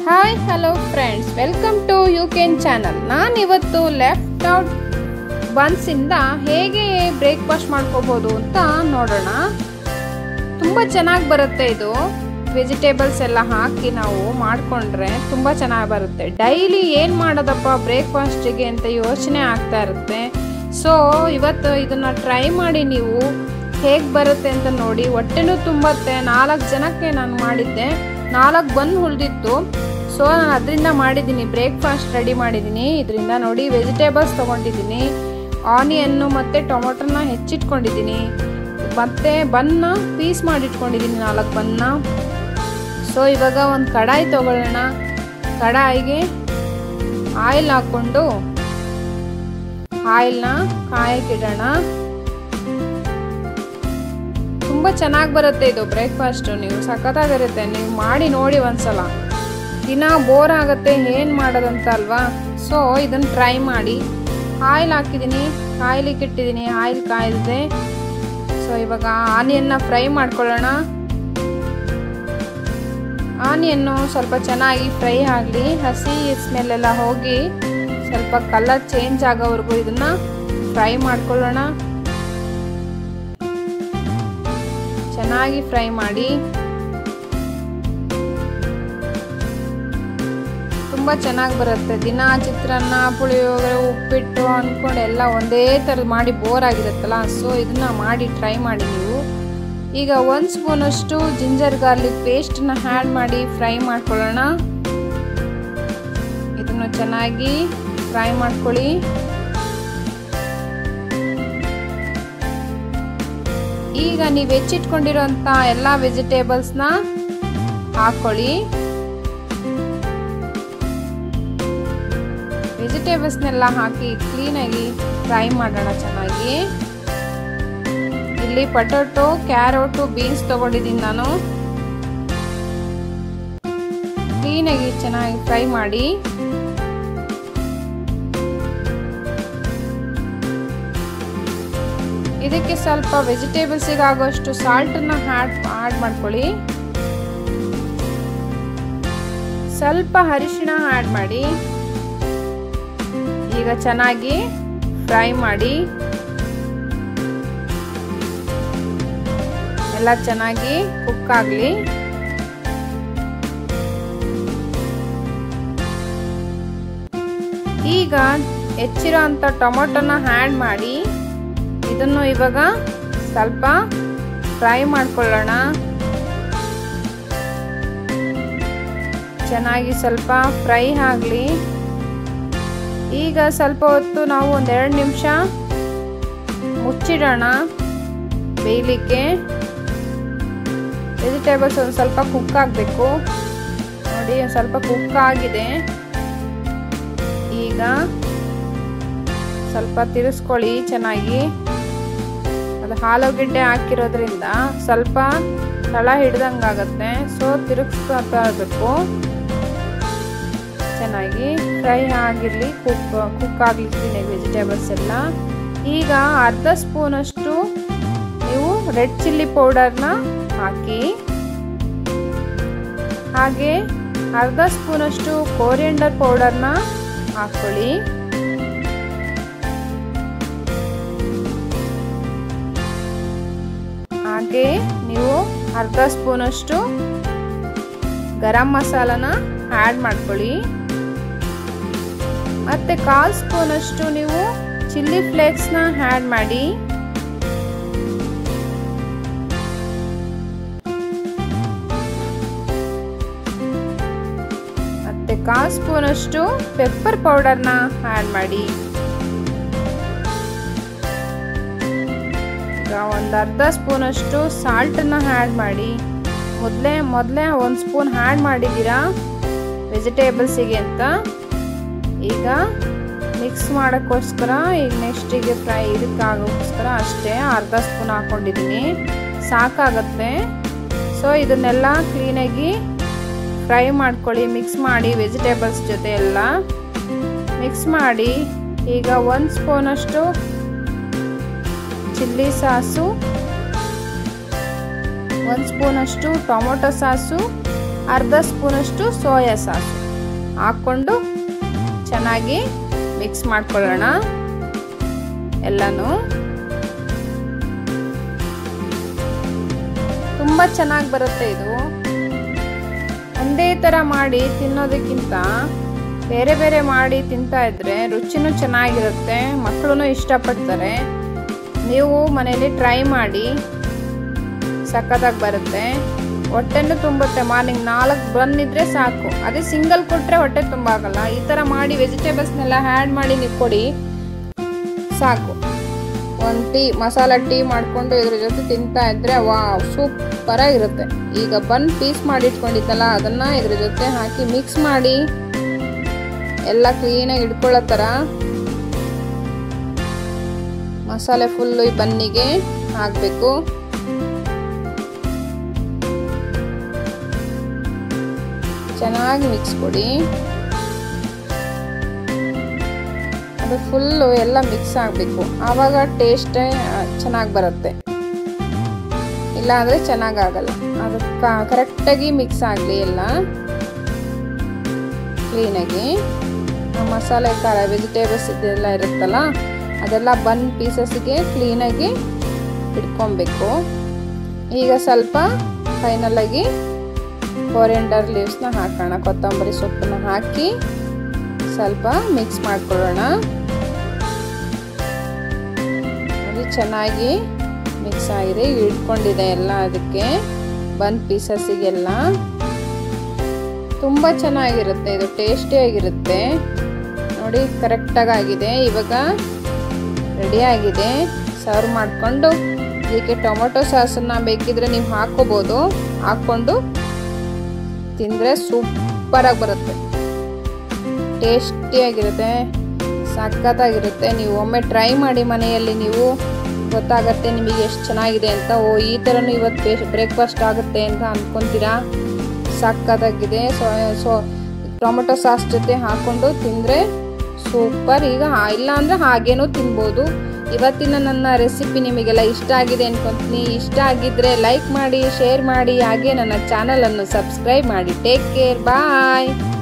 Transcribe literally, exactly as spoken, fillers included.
Hi hello friends, welcome to you can channel. ನಾನು ಇವತ್ತು left out ಬನ್ಸಿಂದ ಹೇಗೆ breakfast ಮಾಡ್ಕೋಬೋದು ಅಂತ ನೋಡೋಣ. ತುಂಬ ಚೆನ್ನಾಗಿ ಬರುತ್ತೆ ಇದು. ವೆಜಿಟೇಬಲ್ಸ್ ಎಲ್ಲ ಹಾಕಿ ನಾವು ಮಾಡಿಕೊಂಡ್ರೆ ತುಂಬ ಚೆನ್ನಾಗಿ ಬರುತ್ತೆ. ಡೈಲಿ ಏನು ಮಾಡೋದಪ್ಪ ಬ್ರೇಕ್ಫಾಸ್ಟಿಗೆ ಅಂತ ಯೋಚನೆ ಆಗ್ತಾ ಇರುತ್ತೆ. ಸೊ ಇವತ್ತು ಇದನ್ನು ಟ್ರೈ ಮಾಡಿ ನೀವು ಹೇಗೆ ಬರುತ್ತೆ ಅಂತ ನೋಡಿ. ಹೊಟ್ಟೆನೂ ತುಂಬತ್ತೆ. ನಾಲ್ಕು ಜನಕ್ಕೆ ನಾನು ಮಾಡಿದ್ದೆ, ನಾಲ್ಕು ಬಂದು ಉಳಿದಿತ್ತು. ಸೊ ನಾನು ಅದರಿಂದ ಮಾಡಿದ್ದೀನಿ, ಬ್ರೇಕ್ಫಾಸ್ಟ್ ರೆಡಿ ಮಾಡಿದ್ದೀನಿ. ಇದರಿಂದ ನೋಡಿ ವೆಜಿಟೇಬಲ್ಸ್ ತೊಗೊಂಡಿದ್ದೀನಿ, ಆನಿಯನ್ನು ಮತ್ತು ಟೊಮೊಟೊನ ಹೆಚ್ಚಿಟ್ಕೊಂಡಿದ್ದೀನಿ, ಮತ್ತು ಬನ್ನ ಪೀಸ್ ಮಾಡಿಟ್ಕೊಂಡಿದ್ದೀನಿ, ನಾಲ್ಕು ಬನ್ನ. ಸೊ ಇವಾಗ ಒಂದು ಕಡಾಯಿ ತೊಗೊಳ್ಳೋಣ. ಕಡಾಯಿಗೆ ಆಯಿಲ್ ಹಾಕ್ಕೊಂಡು ಆಯಿಲ್ನ ಕಾಯಕ್ಕಿಡೋಣ. ತುಂಬ ಚೆನ್ನಾಗಿ ಬರುತ್ತೆ ಇದು ಬ್ರೇಕ್ಫಾಸ್ಟು. ನೀವು ಸಖತ್ತಾಗಿರುತ್ತೆ, ನೀವು ಮಾಡಿ ನೋಡಿ ಒಂದ್ಸಲ. ದಿನ ಬೋರ್ ಆಗುತ್ತೆ ಏನು ಮಾಡೋದಂತ ಅಲ್ವಾ. ಸೊ ಇದನ್ನು ಟ್ರೈ ಮಾಡಿ. ಆಯಿಲ್ ಹಾಕಿದ್ದೀನಿ, ಕಾಯ್ಲಿಕ್ಕೆ ಇಟ್ಟಿದ್ದೀನಿ, ಆಯಿಲ್ ಕಾಯ್ದಿದೆ. ಸೊ ಇವಾಗ ಆನಿಯನ್ನ ಫ್ರೈ ಮಾಡ್ಕೊಳ್ಳೋಣ. ಆನಿಯನ್ನು ಸ್ವಲ್ಪ ಚೆನ್ನಾಗಿ ಫ್ರೈ ಆಗಲಿ, ಹಸಿ ಸ್ಮೆಲ್ಲೆಲ್ಲ ಹೋಗಿ ಸ್ವಲ್ಪ ಕಲರ್ ಚೇಂಜ್ ಆಗೋವರೆಗೂ ಇದನ್ನು ಫ್ರೈ ಮಾಡ್ಕೊಳ್ಳೋಣ. ಚೆನ್ನಾಗಿ ಫ್ರೈ ಮಾಡಿ. ತುಂಬ ಚೆನ್ನಾಗಿ ಬರುತ್ತೆ. ದಿನ ಚಿತ್ರಾನ್ನ, ಪುಳಿಯೋಗರೆ, ಉಪ್ಪಿಟ್ಟು ಅಂದ್ಕೊಂಡು ಎಲ್ಲ ಒಂದೇ ಥರದ್ದು ಮಾಡಿ ಬೋರ್ ಆಗಿರುತ್ತಲ್ಲ. ಸೊ ಇದನ್ನು ಮಾಡಿ ಟ್ರೈ ಮಾಡಿ ನೀವು. ಈಗ ಒಂದು ಸ್ಪೂನಷ್ಟು ಜಿಂಜರ್ ಗಾರ್ಲಿಕ್ ಪೇಸ್ಟನ್ನ ಆ್ಯಡ್ ಮಾಡಿ ಫ್ರೈ ಮಾಡ್ಕೊಳ್ಳೋಣ. ಇದನ್ನು ಚೆನ್ನಾಗಿ ಫ್ರೈ ಮಾಡ್ಕೊಳ್ಳಿ. ಈಗ ನೀವು ಹೆಚ್ಚಿಟ್ಕೊಂಡಿರೋಂಥ ಎಲ್ಲ ವೆಜಿಟೇಬಲ್ಸ್ನ ಹಾಕ್ಕೊಳ್ಳಿ. ವೆಜಿಟೇಬಲ್ಸ್ನೆಲ್ಲ ಹಾಕಿ ಕ್ಲೀನಾಗಿ ಫ್ರೈ ಮಾಡೋಣ ಚೆನ್ನಾಗಿ. ಇಲ್ಲಿ ಪೊಟೊಟೊ, ಕ್ಯಾರೋಟು, ಬೀನ್ಸ್ ತೊಗೊಂಡಿದ್ದೀನಿ ನಾನು. ಕ್ಲೀನಾಗಿ ಚೆನ್ನಾಗಿ ಫ್ರೈ ಮಾಡಿ. ಇದಕ್ಕೆ ಸ್ವಲ್ಪ ವೆಜಿಟೇಬಲ್ಸಿಗೆ ಆಗೋಷ್ಟು ಸಾಲ್ಟನ್ನು ಆ್ಯಡ್ ಆ್ಯಡ್ ಮಾಡ್ಕೊಳ್ಳಿ. ಸ್ವಲ್ಪ ಅರಿಶಿಣ ಆ್ಯಡ್ ಮಾಡಿ. ಈಗ ಚೆನ್ನಾಗಿ ಫ್ರೈ ಮಾಡಿ. ಎಲ್ಲ ಚೆನ್ನಾಗಿ ಕುಕ್ ಆಗಲಿ. ಈಗ ಹೆಚ್ಚಿರೋ ಅಂಥ ಟೊಮೊಟೊನ ಆ್ಯಡ್ ಮಾಡಿ ಇದನ್ನು ಇವಾಗ ಸ್ವಲ್ಪ ಫ್ರೈ ಮಾಡ್ಕೊಳ್ಳೋಣ. ಚೆನ್ನಾಗಿ ಸ್ವಲ್ಪ ಫ್ರೈ ಆಗಲಿ. ಈಗ ಸ್ವಲ್ಪ ಹೊತ್ತು ನಾವು ಒಂದೆರಡು ನಿಮಿಷ ಮುಚ್ಚಿಡೋಣ ಬೇಯಲಿಕ್ಕೆ. ವೆಜಿಟೇಬಲ್ಸ್ ಒಂದು ಸ್ವಲ್ಪ ಕುಕ್ ಆಗಬೇಕು. ನೋಡಿ ಒಂದು ಸ್ವಲ್ಪ ಕುಕ್ ಆಗಿದೆ. ಈಗ ಸ್ವಲ್ಪ ತಿರ್ಸ್ಕೊಳ್ಳಿ ಚೆನ್ನಾಗಿ. ಅದು ಆಲೂಗೆಡ್ಡೆ ಹಾಕಿರೋದ್ರಿಂದ ಸ್ವಲ್ಪ ತಳ ಹಿಡ್ದಂಗಾಗತ್ತೆ. ಸೊ ತಿರುಗಿಸ್ತಾ ಇರಬೇಕು. ಚೆನ್ನಾಗಿ ಫ್ರೈ ಆಗಿರಲಿ, ಕುಕ್ ಕುಕ್ ಆಗಲಿಕ್ಕೆ ವೆಜಿಟೇಬಲ್ಸ್ ಎಲ್ಲ. ಈಗ ಅರ್ಧ ಸ್ಪೂನಷ್ಟು ನೀವು ರೆಡ್ ಚಿಲ್ಲಿ ಪೌಡರ್ನ ಹಾಕಿ, ಹಾಗೆ ಅರ್ಧ ಸ್ಪೂನಷ್ಟು ಕೋರಿಯಂಡರ್ ಪೌಡರ್ನ ಹಾಕ್ಕೊಳ್ಳಿ. ಹಾಗೆ ನೀವು ಅರ್ಧ ಸ್ಪೂನಷ್ಟು ಗರಂ ಮಸಾಲನ ಆ್ಯಡ್ ಮಾಡ್ಕೊಳ್ಳಿ. ಮತ್ತು ಕಾಲು ಸ್ಪೂನಷ್ಟು ನೀವು ಚಿಲ್ಲಿ ಫ್ಲೇಕ್ಸ್ನ ಆ್ಯಡ್ ಮಾಡಿ. ಮತ್ತು ಕಾಲು ಸ್ಪೂನಷ್ಟು ಪೆಪ್ಪರ್ ಪೌಡರ್ನ ಆ್ಯಡ್ ಮಾಡಿ. ಈಗ ಒಂದು ಅರ್ಧ ಸ್ಪೂನಷ್ಟು ಸಾಲ್ಟನ್ನು ಆ್ಯಡ್ ಮಾಡಿ. ಮೊದಲೇ ಮೊದಲೇ ಒಂದು ಸ್ಪೂನ್ ಆ್ಯಡ್ ಮಾಡಿದ್ದೀರಾ ವೆಜಿಟೇಬಲ್ಸಿಗೆ ಅಂತ. ಈಗ ಮಿಕ್ಸ್ ಮಾಡೋಕ್ಕೋಸ್ಕರ ಈಗ ನೆಕ್ಸ್ಟಿಗೆ ಫ್ರೈ ಇದಕ್ಕಾಗೋಸ್ಕರ ಅಷ್ಟೇ ಅರ್ಧ ಸ್ಪೂನ್ ಹಾಕ್ಕೊಂಡಿದ್ದೀನಿ, ಸಾಕಾಗತ್ತೆ. ಸೊ ಇದನ್ನೆಲ್ಲ ಕ್ಲೀನಾಗಿ ಫ್ರೈ ಮಾಡ್ಕೊಳ್ಳಿ. ಮಿಕ್ಸ್ ಮಾಡಿ ವೆಜಿಟೇಬಲ್ಸ್ ಜೊತೆ ಎಲ್ಲ ಮಿಕ್ಸ್ ಮಾಡಿ. ಈಗ ಒಂದು ಸ್ಪೂನಷ್ಟು ಚಿಲ್ಲಿ ಸಾಸು, ಒಂದು ಸ್ಪೂನಷ್ಟು ಟೊಮೊಟೊ ಸಾಸು, ಅರ್ಧ ಸ್ಪೂನಷ್ಟು ಸೋಯಾ ಸಾಸ್ ಹಾಕ್ಕೊಂಡು ಚೆನ್ನಾಗಿ ಮಿಕ್ಸ್ ಮಾಡ್ಕೊಳ್ಳೋಣ ಎಲ್ಲನೂ. ತುಂಬ ಚೆನ್ನಾಗಿ ಬರುತ್ತೆ ಇದು. ಒಂದೇ ಥರ ಮಾಡಿ ತಿನ್ನೋದಕ್ಕಿಂತ ಬೇರೆ ಬೇರೆ ಮಾಡಿ ತಿಂತಾ ಇದ್ರೆ ರುಚಿನೂ ಚೆನ್ನಾಗಿರುತ್ತೆ, ಮಕ್ಕಳು ಇಷ್ಟಪಡ್ತಾರೆ. ನೀವು ಮನೇಲಿ ಟ್ರೈ ಮಾಡಿ, ಸಖತ್ತಾಗಿ ಬರುತ್ತೆ. ಹೊಟ್ಟೆನೂ ತುಂಬುತ್ತೆ. ಮಾರ್ನಿಂಗ್ ನಾಲ್ಕು ಬಂದಿದ್ರೆ ಸಾಕು. ಅದೇ ಸಿಂಗಲ್ ಕೊಟ್ಟರೆ ಹೊಟ್ಟೆ ತುಂಬ ಆಗಲ್ಲ. ಈ ಥರ ಮಾಡಿ ವೆಜಿಟೇಬಲ್ಸ್ನೆಲ್ಲ ಆ್ಯಡ್ ಮಾಡಿ ನೀವು ಕೊಡಿ ಸಾಕು. ಒಂದು ಟೀ ಮಸಾಲ ಟೀ ಮಾಡಿಕೊಂಡು ಇದ್ರ ಜೊತೆ ತಿಂತಾ ಇದ್ರೆ ವಾ ಸೂಪರಾಗಿರುತ್ತೆ. ಈಗ ಬನ್ ಪೀಸ್ ಮಾಡಿ ಇಟ್ಕೊಂಡಿದ್ದಲ್ಲ ಅದನ್ನು ಇದ್ರ ಜೊತೆ ಹಾಕಿ ಮಿಕ್ಸ್ ಮಾಡಿ ಎಲ್ಲ ಕ್ಲೀನಾಗಿ ಇಟ್ಕೊಳ್ಳೋ ಥರ ಮಸಾಲೆ ಫುಲ್ಲು ಈ ಬನ್ನಿಗೆ ಹಾಕಬೇಕು. ಚೆನ್ನಾಗಿ ಮಿಕ್ಸ್ ಕೊಡಿ. ಅದು ಫುಲ್ಲು ಎಲ್ಲ ಮಿಕ್ಸ್ ಆಗಬೇಕು, ಆವಾಗ ಟೇಸ್ಟ್ ಚೆನ್ನಾಗಿ ಬರುತ್ತೆ. ಇಲ್ಲ ಅಂದರೆ ಚೆನ್ನಾಗಾಗಲ್ಲ. ಅದು ಕರೆಕ್ಟಾಗಿ ಮಿಕ್ಸ್ ಆಗಲಿ ಎಲ್ಲ ಕ್ಲೀನಾಗಿ. ಮಸಾಲೆ ಖಾರ ವೆಜಿಟೇಬಲ್ಸ್ ಇದೆಲ್ಲ ಇರುತ್ತಲ್ಲ ಅದೆಲ್ಲ ಬನ್ ಪೀಸಸ್ಗೆ ಕ್ಲೀನಾಗಿ ಇಟ್ಕೊಬೇಕು. ಈಗ ಸ್ವಲ್ಪ ಫೈನಲಾಗಿ ಕೊರಿಯಂಡರ್ ಲೀವ್ಸ್ನ ಹಾಕೋಣ, ಕೊತ್ತಂಬರಿ ಸೊಪ್ಪನ್ನ ಹಾಕಿ ಸ್ವಲ್ಪ ಮಿಕ್ಸ್ ಮಾಡ್ಕೊಳ್ಳೋಣ. ಅದು ಚೆನ್ನಾಗಿ ಮಿಕ್ಸ್ ಆಗಿದೆ, ಇಟ್ಕೊಂಡಿದೆ ಎಲ್ಲ ಅದಕ್ಕೆ ಬನ್ ಪೀಸಸ್ಸಿಗೆಲ್ಲ. ತುಂಬ ಚೆನ್ನಾಗಿರುತ್ತೆ ಇದು, ಟೇಸ್ಟಿಯಾಗಿರುತ್ತೆ ನೋಡಿ. ಕರೆಕ್ಟಾಗಿ ಆಗಿದೆ. ಇವಾಗ ರೆಡಿಯಾಗಿದೆ. ಸರ್ವ್ ಮಾಡಿಕೊಂಡು ಇದಕ್ಕೆ ಟೊಮೊಟೊ ಸಾಸನ್ನು ಬೇಕಿದ್ರೆ ನೀವು ಹಾಕ್ಕೋಬೋದು. ಹಾಕ್ಕೊಂಡು ತಿಂದರೆ ಸೂಪರಾಗಿ ಬರುತ್ತೆ, ಟೇಸ್ಟಿಯಾಗಿರುತ್ತೆ, ಸಖತ್ತಾಗಿರುತ್ತೆ. ನೀವು ಒಮ್ಮೆ ಟ್ರೈ ಮಾಡಿ ಮನೆಯಲ್ಲಿ, ನೀವು ಗೊತ್ತಾಗತ್ತೆ ನಿಮಗೆ ಎಷ್ಟು ಚೆನ್ನಾಗಿದೆ ಅಂತ. ಓ ಈ ಥರನೂ ಇವತ್ತು ಬ್ರೇಕ್ಫಾಸ್ಟ್ ಆಗುತ್ತೆ ಅಂತ ಅಂದ್ಕೊತೀರಾ. ಸಖತ್ತಾಗಿದೆ. ಸೊ ಸೊ ಟೊಮೊಟೊ ಸಾಸ್ ಜೊತೆ ಹಾಕ್ಕೊಂಡು ತಿಂದರೆ ಸೂಪರ್. ಈಗ ಇಲ್ಲ ಅಂದರೆ ಹಾಗೇನೂ ತಿನ್ಬೋದು. ಇವತ್ತಿನ ನನ್ನ ರೆಸಿಪಿ ನಿಮಗೆಲ್ಲ ಇಷ್ಟ ಆಗಿದೆ ಅನ್ಕೊಂತೀನಿ. ಇಷ್ಟ ಆಗಿದ್ದರೆ ಲೈಕ್ ಮಾಡಿ, ಶೇರ್ ಮಾಡಿ, ಹಾಗೆ ನನ್ನ ಚಾನಲನ್ನು ಸಬ್ಸ್ಕ್ರೈಬ್ ಮಾಡಿ. ಟೇಕ್ ಕೇರ್, ಬಾಯ್.